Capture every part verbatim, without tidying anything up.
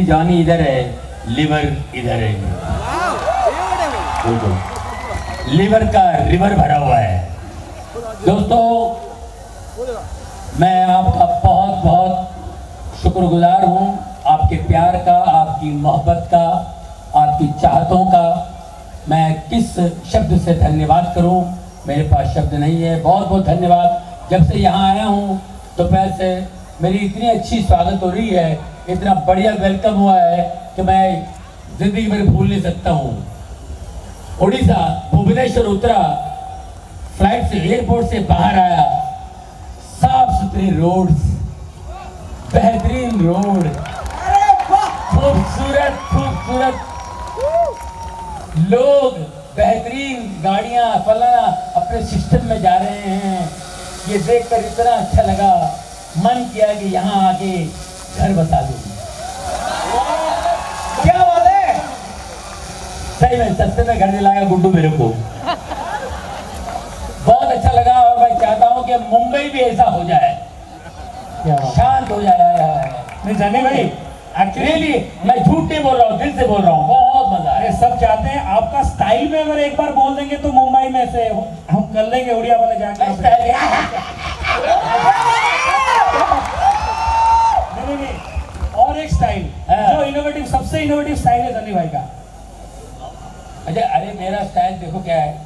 जानी इधर है, लिवर इधर है। लिवर का रिवर भरा हुआ है। दोस्तों, मैं आपका बहुत बहुत शुक्रगुजार हूँ, आपके प्यार का, आपकी मोहब्बत का, आपकी चाहतों का। मैं किस शब्द से धन्यवाद करूँ, मेरे पास शब्द नहीं है। बहुत बहुत धन्यवाद। जब से यहाँ आया हूँ तो दोपहर से मेरी इतनी अच्छी स्वागत हो रही है, इतना बढ़िया वेलकम हुआ है कि मैं जिंदगी में भूल नहीं सकता हूँ। उड़ीसा भुवनेश्वर उतरा, फ्लाइट से एयरपोर्ट से बाहर आया, साफ सुथरे रोड्स, बेहतरीन रोड, खूबसूरत खूबसूरत लोग, बेहतरीन गाड़ियां, फलाना अपने सिस्टम में जा रहे हैं। ये देखकर इतना अच्छा लगा, मन किया कि यहाँ आके घर बसा दूं। क्या बात है, सही में सस्ते में घर दिलाया गुड्डू मेरे को। बहुत अच्छा लगा और मैं चाहता हूँ कि मुंबई भी ऐसा हो जाए, शांत हो जाए। नहीं जाने भाई, एक्चुअली मैं झूठ नहीं बोल रहा हूँ, दिल से बोल रहा हूँ। बहुत मजा अरे सब चाहते हैं आपका स्टाइल में अगर एक बार बोल देंगे तो मुंबई में से हम कर लेंगे उड़िया वाले जाके। नहीं नहीं, और एक स्टाइल जो इनोवेटिव, सबसे इनोवेटिव स्टाइल है सनी भाई का। अच्छा, अरे मेरा स्टाइल देखो क्या है।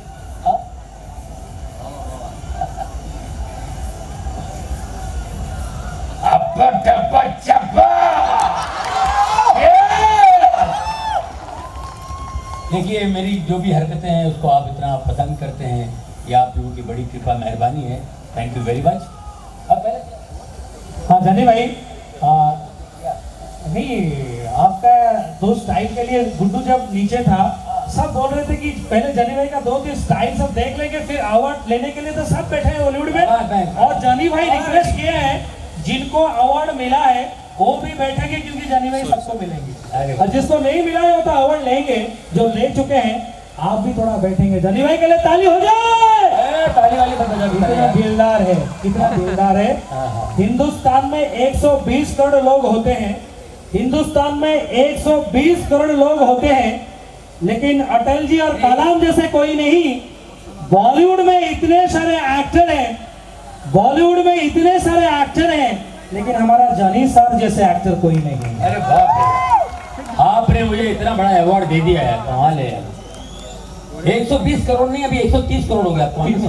देखिए, मेरी जो भी हरकतें हैं उसको आप इतना पसंद करते हैं, ये आप लोगों की बड़ी कृपा मेहरबानी है। Thank you very much. हाँ जानी भाई, आ, नहीं आपका दो स्टाइल के लिए गुड्डू जब नीचे था सब बोल रहे थे कि पहले जानी भाई का दो तीन स्टाइल सब देख लेंगे, फिर अवार्ड लेने के लिए तो सब बैठे हैं हॉलीवुड में। और जानी भाई रिक्वेस्ट किए हैं जिनको अवार्ड मिला है वो भी बैठेंगे, क्योंकि जानी भाई सबको मिलेंगे, और जिसको नहीं मिला है वो तो अवार्ड लेंगे। जो ले चुके हैं आप भी थोड़ा बैठेंगे। जानी भाई के लिए ताली हो जाए। ताली वाली कितना दिलदार है, कितना दिलदार है। हिंदुस्तान में एक सौ बीस करोड़ लोग होते हैं, हिंदुस्तान में एक सौ बीस करोड़ लोग होते हैं, लेकिन अटल जी और कलाम जैसे कोई नहीं। बॉलीवुड में इतने सारे एक्टर हैं, बॉलीवुड में इतने सारे एक्टर हैं, लेकिन हमारा जानी साहब जैसे एक्टर कोई नहीं है। अरे बाप रे, आपने मुझे इतना बड़ा अवार्ड दे दिया है, कमाल है। एक सौ बीस करोड़ नहीं, अभी एक सौ तीस करोड़ हो गया।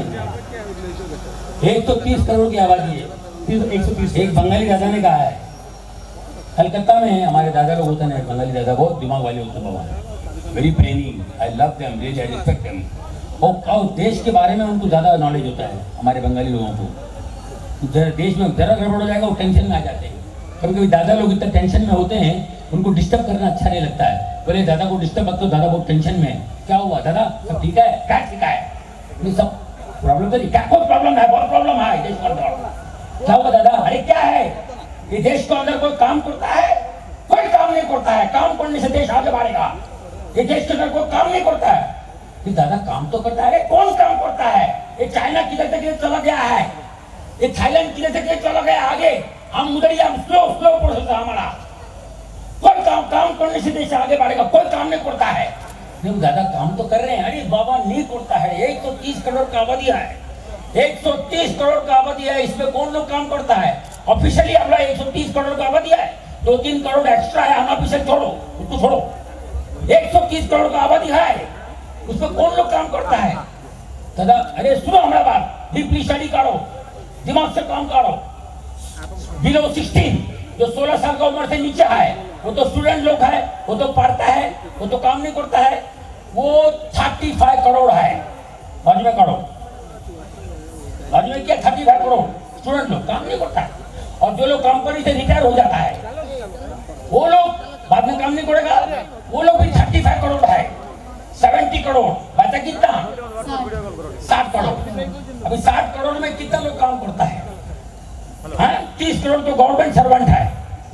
एक सौ तीस करोड़ की आबादी है। एक सौ तीस। एक बंगाली दादा ने कहा है, कलकत्ता में हमारे दादा लोग होते हैं, बंगाली दादा बहुत दिमाग वाले होते हैं, बाबा very brainy, I love them, really I respect them. और देश के बारे में उनको ज़्यादा नॉलेज होता है हमारे बंगाली लोगों को। देश में जरा गड़बड़ हो जाएगा वो टेंशन में आ जाते हैं। कभी कभी दादा लोग इतना टेंशन में होते हैं, उनको डिस्टर्ब करना अच्छा नहीं लगता है। बोले दादा को डिस्टर्ब मत करो, दादा बहुत टेंशन में है। क्या हुआ दादा, सब ठीक है? क्या ठीक है? नहीं सब प्रॉब्लम तो नहीं, क्या कोई प्रॉब्लम है? बहुत प्रॉब्लम है देश के अंदर। क्या हुआ दादा? अरे क्या है, ये देश के अंदर कोई काम करता है? कोई काम नहीं करता है। काम करने से देश आगे बढ़ेगा। ये देश के अंदर कोई काम नहीं करता है। ये दादा काम तो करता है। कौन काम करता है? ये चाइना किधर तक चला गया है, ये थाईलैंड किधर तक चला गया आगे, हम उधर ही, हम स्लो स्लो प्रोसेस है हमारा। कोई काम काम करने से देश आगे बढ़ेगा, कोई काम नहीं करता है। नहीं दादा काम तो कर रहे हैं। अरे बाबा नहीं करता है। एक सौ तीस करोड़ का आबादी है, एक सौ तीस करोड़ का आबादी है, इसमें कौन लोग काम करता है? ऑफिशियली हम लोग एक सौ तीस करोड़ का आबादी है, दो तीन करोड़ एक्स्ट्रा है, अनऑफिशियल छोड़ो, उसको छोड़ो। एक सौ तीस करोड़ का आबादी है, उसमें कौन लोग काम करता है दादा? अरे सुनो हमारा बात, डीपली स्टडी करो, दिमाग से काम करो। बिलो सिक्सटीन, जो सोलह साल का उम्र से नीचे है, वो तो स्टूडेंट लोग है, वो तो पढ़ता है, वो तो काम नहीं करता है। वो पैंतीस करोड़ है, बाजू में करो, बाजू में क्या पैंतीस करोड़ स्टूडेंट लोग काम नहीं करता है। और जो लोग कंपनी से रिटायर हो जाता है वो लोग बाद में काम नहीं करेगा, वो लोग भी पैंतीस करोड़ है। सत्तर करोड़ बचा कितना? साठ करोड़। अभी साठ करोड़ में कितना लोग काम करता है? हाँ? तीस करोड़ तो गवर्नमेंट सर्वेंट है,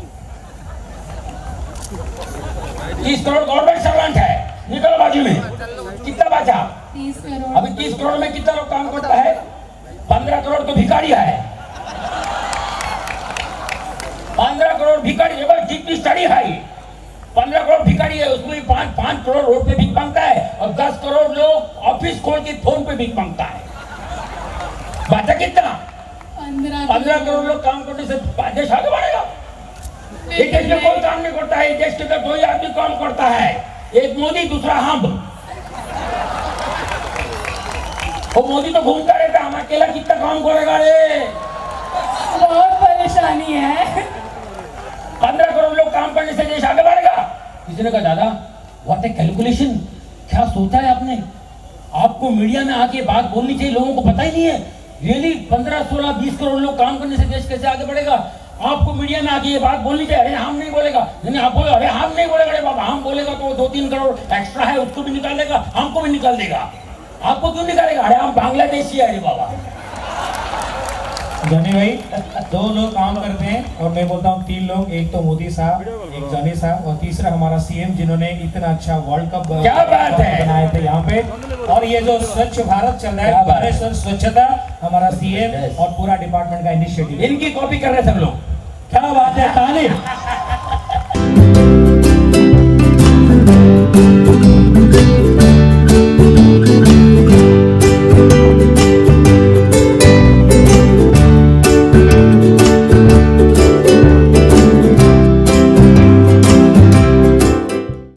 तीस करोड़ गवर्नमेंट सर्वेंट है। निकलो बाजू में, कितना बचा? तीस करोड़। अभी तीस करोड़ में कितना लोग काम करता है? पंद्रह करोड़ तो भिखारी है, पंद्रह करोड़ भिखारी। जितनी स्टडी है रही है, उसमें भी पाँच पाँच करोड़ रोड पे भीख मांगता है और दस करोड़ लोग ऑफिस खोल के फोन पे भीख मांगता है। बात है कितना? पंद्रह करोड़ लोग काम करने से देश आगे बढ़ेगा। एक देश में कोई काम नहीं करता है, देश के अंदर दो ही आदमी काम करता है, एक मोदी दूसरा हम। वो मोदी तो घूमता रहता, हम अकेला कितना काम करेगा रे? बहुत परेशानी है। पंद्रह करोड़ लोग काम करने से देश आगे बढ़ेगा। किसी ने कहा दादा व्हाट ए कैलकुलेशन, क्या सोचा है आपने? आपको मीडिया में आके बात बोलनी चाहिए, लोगों को पता ही नहीं है रियली पंद्रह सोलह बीस करोड़ लोग काम करने से देश कैसे आगे बढ़ेगा। आपको मीडिया में आके ये बात बोलनी चाहिए। अरे हम नहीं बोलेगा, नहीं आप बोले, अरे हम नहीं बोलेगा, अरे बाबा हम बोलेगा तो दो तीन करोड़ एक्स्ट्रा है उसको भी निकाल देगा, हमको भी निकाल देगा। आपको क्यों निकालेगा? अरे हम बांग्लादेशी है। अरे बाबा जॉनी भाई, दो लोग काम करते हैं और मैं बोलता हूँ तीन लोग, एक तो मोदी साहब, एक जॉनी साहब और तीसरा हमारा सीएम जिन्होंने इतना अच्छा वर्ल्ड कप क्या बात है बनाए थे यहाँ पे। और ये जो स्वच्छ भारत चल रहा है, हमारे स्वच्छता हमारा सीएम और पूरा डिपार्टमेंट का इनिशिएटिव, इनकी कॉपी कर रहे सब लोग। क्या बात है, तारीफ।